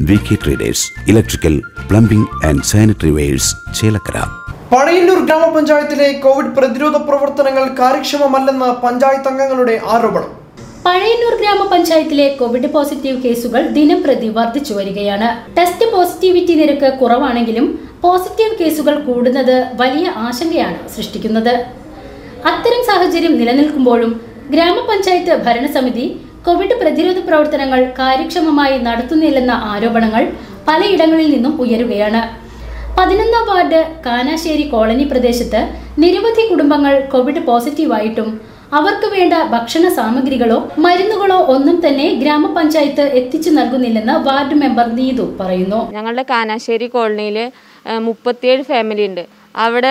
VK Traders, Electrical, Plumbing and Sanitary Wares, Chelakara. Pazhayannur ഗ്രാമപഞ്ചായത്തിലെ Covid പ്രതിരോധ പ്രവർത്തനങ്ങൾ കാര്യക്ഷമമല്ലെന്ന് പഞ്ചായത്ത് അംഗങ്ങളുടെ ആരോപണം. പഴയന്നൂർ ഗ്രാമപഞ്ചായത്തിലെ കോവിഡ് പോസിറ്റീവ് കേസുകൾ ദിനംപ്രതി വർദ്ധിച്ചു വരികയാണ്. ടെസ്റ്റ് പോസിറ്റിവിറ്റി നിരക്ക് കുറവാണെങ്കിലും പോസിറ്റീവ് കേസുകൾ കൂടുന്നത് വലിയ ആശങ്കയാണ് സൃഷ്ടിക്കുന്നത്. അത്തരം സാഹചര്യം നിലനിൽക്കുമ്പോഴും ഗ്രാമപഞ്ചായത്ത് ഭരണസമിതി കോവിഡ് പ്രതിരോധ പ്രവർത്തനങ്ങൾ കാര്യക്ഷമമായി നടത്തുന്നില്ലെന്ന ആരോപണങ്ങൾ പലയിടങ്ങളിൽ നിന്നും ഉയരുകയാണ്. 11ാം വാർഡ് കാനാശ്ശേരി കോളനി പ്രദേശത്ത് നിരവധി കുടുംബങ്ങൾ കോവിഡ് പോസിറ്റീവായിട്ടും അവർക്ക് വേണ്ട ഭക്ഷണ സാമഗ്രികളോ മരുന്നുകളോ ഒന്നും തന്നെ ഗ്രാമപഞ്ചായത്ത് എത്തിച്ചു നൽകുന്നില്ലെന്ന് വാർഡ് മെമ്പർ നീതു പറയുന്നു. ഞങ്ങളുടെ കാനാശ്ശേരി കോളനിയിൽ 37 ഫാമിലി ഉണ്ട്. അവിടെ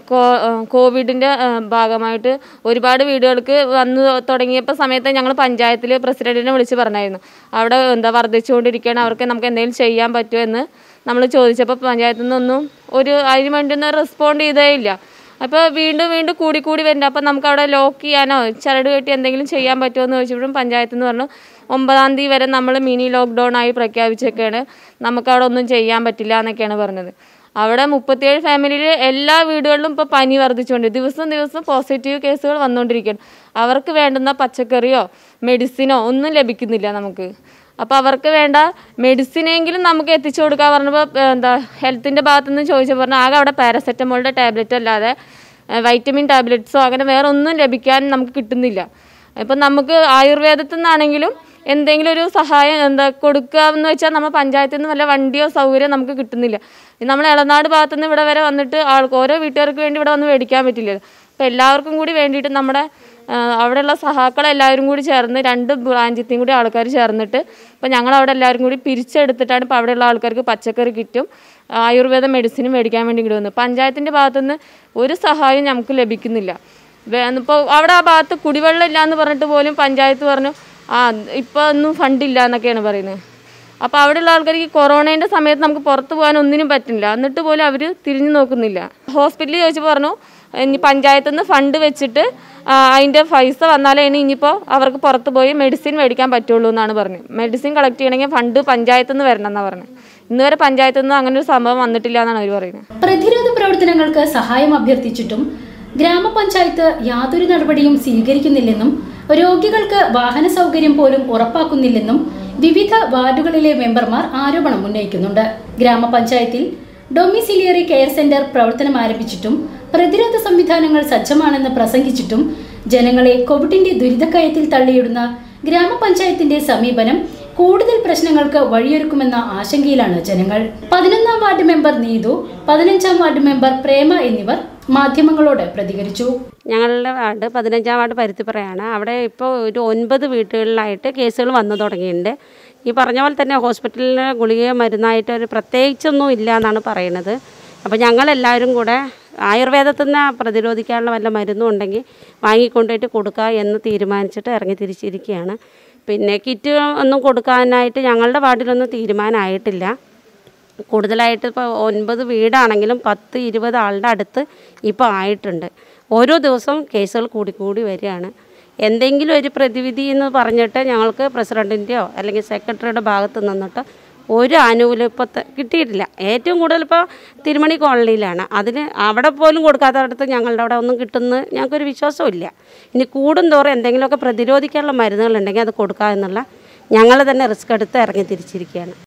കോവിഡിൻ്റെ ഭാഗമായിട്ട് ഒരുപാട് വീടുകൾക്ക് വന്നു തുടങ്ങിയപ്പോൾ സമയത്ത് ഞങ്ങൾ പഞ്ചായത്തിൽ പ്രസിഡന്റിനെ വിളിച്ച് പറഞ്ഞായിരുന്നു, അവിടെ വർദ്ധിച്ചുകൊണ്ടിരിക്കുകയാണ്, അവർക്ക് നമുക്ക് എന്തെങ്കിലും ചെയ്യാൻ പറ്റുമോ എന്ന് നമ്മൾ ചോദിച്ചപ്പോൾ പഞ്ചായത്തിൽ നിന്നൊന്നും അതിന് വേണ്ടി റെസ്പോണ്ട് ചെയ്തേ ഇല്ല. അപ്പോൾ വീണ്ടും കൂടി വരുന്നുണ്ട്. അപ്പോൾ നമുക്ക് അവിടെ ലോക്ക് ചെയ്യാനോ ചരട് കെട്ടി എന്തെങ്കിലും ചെയ്യാൻ പറ്റുമോ എന്ന് ചോദിച്ചപ്പോഴും പഞ്ചായത്തിൽ നിന്ന് പറഞ്ഞു 9ാം തീയതി വരെ നമ്മൾ മിനി ലോക്ക്ഡൗൺ ആയി പ്രഖ്യാപിച്ചൊക്കെയാണ്, നമുക്കവിടെ ഒന്നും ചെയ്യാൻ പറ്റില്ല എന്നൊക്കെയാണ് പറഞ്ഞത്. അവിടെ 37 ഫാമിലിയിൽ എല്ലാ വീടുകളിലും ഇപ്പോൾ പനി വർദ്ധിച്ചുകൊണ്ട് ദിവസം പോസിറ്റീവ് കേസുകൾ വന്നുകൊണ്ടിരിക്കുകയാണ്. അവർക്ക് വേണ്ടുന്ന പച്ചക്കറിയോ മെഡിസിനോ ഒന്നും ലഭിക്കുന്നില്ല നമുക്ക്. അപ്പോൾ അവർക്ക് വേണ്ട മെഡിസിനെങ്കിലും നമുക്ക് എത്തിച്ചു കൊടുക്കാൻ പറഞ്ഞപ്പോൾ ഹെൽത്തിൻ്റെ ഭാഗത്തുനിന്ന് ചോദിച്ചപ്പോൾ പറഞ്ഞാൽ ആകെ അവിടെ പാരസെറ്റമോളിൻ്റെ ടാബ്ലറ്റ് അല്ലാതെ വൈറ്റമിൻ ടാബ്ലറ്റ്സോ അങ്ങനെ വേറെ ഒന്നും ലഭിക്കാൻ നമുക്ക് കിട്ടുന്നില്ല. ഇപ്പം നമുക്ക് ആയുർവേദത്തിൽ നിന്നാണെങ്കിലും എന്തെങ്കിലും ഒരു സഹായം കൊടുക്കാമെന്ന് വെച്ചാൽ നമ്മൾ പഞ്ചായത്തിൽ നിന്ന് വല്ല വണ്ടിയോ സൗകര്യം നമുക്ക് കിട്ടുന്നില്ല. നമ്മൾ ഇളനാട് ഭാഗത്തുനിന്ന് ഇവിടെ വരെ വന്നിട്ട് ഓരോ വീട്ടുകാർക്ക് വേണ്ടി ഇവിടെ വന്ന് മേടിക്കാൻ പറ്റില്ല. അപ്പോൾ എല്ലാവർക്കും കൂടി വേണ്ടിയിട്ട് നമ്മുടെ അവിടെയുള്ള സഹാക്കളെല്ലാവരും കൂടി ചേർന്ന് 2 ബ്രാഞ്ചത്തെയും കൂടി ആൾക്കാർ ചേർന്നിട്ട് ഇപ്പോൾ ഞങ്ങളവിടെ എല്ലാവരും കൂടി പിരിച്ചെടുത്തിട്ടാണ് ഇപ്പോൾ അവിടെയുള്ള ആൾക്കാർക്ക് പച്ചക്കറി കിറ്റും ആയുർവേദ മെഡിസിനും മേടിക്കാൻ വേണ്ടി ഇങ്ങോട്ട് വന്നത്. പഞ്ചായത്തിൻ്റെ ഭാഗത്തുനിന്ന് ഒരു സഹായം നമുക്ക് ലഭിക്കുന്നില്ല. ഇപ്പോൾ അവിടെ ആ ഭാഗത്ത് കുടിവെള്ളം ഇല്ല എന്ന് പറഞ്ഞിട്ട് പോലും പഞ്ചായത്ത് പറഞ്ഞു ഇപ്പോൾ ഒന്നും ഫണ്ടില്ല എന്നൊക്കെയാണ് പറയുന്നത്. അപ്പോൾ അവിടെയുള്ള ആൾക്കാർക്ക് കൊറോണേൻ്റെ സമയത്ത് നമുക്ക് പുറത്ത് പോകാൻ ഒന്നിനും പറ്റില്ല, എന്നിട്ട് പോലും അവർ തിരിഞ്ഞു നോക്കുന്നില്ല. ഹോസ്പിറ്റലിൽ ചോദിച്ചപ്പോൾ പറഞ്ഞു ഇനി പഞ്ചായത്തിൽ നിന്ന് ഫണ്ട് വെച്ചിട്ട് അതിൻ്റെ പൈസ വന്നാലേ ഇനിയിപ്പോൾ അവർക്ക് പുറത്ത് പോയി മെഡിസിൻ മേടിക്കാൻ പറ്റുള്ളൂ എന്നാണ് പറഞ്ഞത്. മെഡിസിൻ കളക്ട് ചെയ്യണമെങ്കിൽ ഫണ്ട് പഞ്ചായത്തിൽ നിന്ന് വരണം എന്നാണ് പറഞ്ഞത്. ഇന്നുവരെ പഞ്ചായത്തിൽ നിന്ന് അങ്ങനെ ഒരു സംഭവം വന്നിട്ടില്ല എന്നാണ് അവർ പറയുന്നത്. പ്രതിരോധ പ്രവർത്തനങ്ങൾക്ക് സഹായം അഭ്യർത്ഥിച്ചിട്ടും ഗ്രാമപഞ്ചായത്ത് യാതൊരു നടപടിയും സ്വീകരിക്കുന്നില്ലെന്നും രോഗികൾക്ക് വാഹന സൗകര്യം പോലും ഉറപ്പാക്കുന്നില്ലെന്നും വിവിധ വാർഡുകളിലെ മെമ്പർമാർ ആരോപണം ഉന്നയിക്കുന്നുണ്ട്. ഗ്രാമപഞ്ചായത്തിൽ ഡൊമിസിലിയറി കെയർ സെന്റർ പ്രവർത്തനം ആരംഭിച്ചിട്ടും പ്രതിരോധ സംവിധാനങ്ങൾ സജ്ജമാണെന്ന് പ്രസംഗിച്ചിട്ടും ജനങ്ങളെ കോവിഡിന്റെ ദുരിതക്കയത്തിൽ തള്ളിയിടുന്ന ഗ്രാമപഞ്ചായത്തിന്റെ സമീപനം കൂടുതൽ പ്രശ്നങ്ങൾക്ക് വഴിയൊരുക്കുമെന്ന ആശങ്കയിലാണ് ജനങ്ങൾ. 11ാം വാർഡ് മെമ്പർ നീതു, 15ാം വാർഡ് മെമ്പർ പ്രേമ എന്നിവർ മാധ്യമങ്ങളോട് പ്രതികരിച്ചു. ഞങ്ങളുടെ വാർഡ് 15ാം വാർഡ് പരുത്തിപ്പുറയാണ്. അവിടെ ഇപ്പോൾ ഒരു 9 വീട്ടുകളിലായിട്ട് കേസുകൾ വന്നു തുടങ്ങിയിട്ടുണ്ട്. ഈ പറഞ്ഞ പോലെ തന്നെ ഹോസ്പിറ്റലിൽ ഗുളിക മരുന്നായിട്ട് ഒരു പ്രത്യേകിച്ചൊന്നും ഇല്ല എന്നാണ് പറയുന്നത്. അപ്പോൾ ഞങ്ങളെല്ലാവരും കൂടെ ആയുർവേദത്തിൽ നിന്ന് പ്രതിരോധിക്കാനുള്ള വല്ല മരുന്നും ഉണ്ടെങ്കിൽ വാങ്ങിക്കൊണ്ടുപോയിട്ട് കൊടുക്കുക എന്ന് തീരുമാനിച്ചിട്ട് ഇറങ്ങി തിരിച്ചിരിക്കുകയാണ്. പിന്നെ കിറ്റ് ഒന്നും കൊടുക്കാനായിട്ട് ഞങ്ങളുടെ വാർഡിലൊന്നും തീരുമാനമായിട്ടില്ല. കൂടുതലായിട്ട് ഇപ്പോൾ 9 വീടാണെങ്കിലും 10-20 ആളുടെ അടുത്ത് ഇപ്പോൾ ആയിട്ടുണ്ട്. ഓരോ ദിവസവും കേസുകൾ കൂടി വരികയാണ്. എന്തെങ്കിലും ഒരു പ്രതിവിധി എന്ന് പറഞ്ഞിട്ട് ഞങ്ങൾക്ക് പ്രസിഡൻറ്റിൻ്റെയോ അല്ലെങ്കിൽ സെക്രട്ടറിയുടെ ഭാഗത്ത് നിന്നിട്ട് ഒരു ആനുകൂല്യം ഇപ്പോൾ കിട്ടിയിട്ടില്ല. ഏറ്റവും കൂടുതൽ ഇപ്പോൾ തിരുമണി കോളനിയിലാണ്. അവിടെ പോലും കൊടുക്കാത്തടത്ത് ഞങ്ങളുടെ അവിടെ ഒന്നും കിട്ടുമെന്ന് ഞങ്ങൾക്കൊരു വിശ്വാസമില്ല. ഇനി കൂടുന്തോറും എന്തെങ്കിലുമൊക്കെ പ്രതിരോധിക്കാനുള്ള മരുന്നുകളുണ്ടെങ്കിൽ അത് കൊടുക്കുക എന്നുള്ള ഞങ്ങൾ തന്നെ റിസ്ക് എടുത്ത് ഇറങ്ങി തിരിച്ചിരിക്കുകയാണ്.